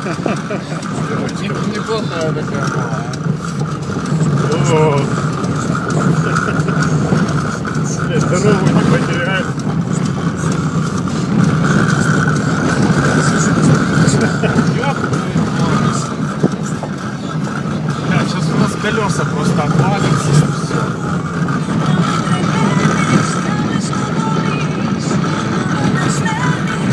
Неплохая такая малая. Дорогу не потеряют. Сейчас у нас колеса просто отвалятся.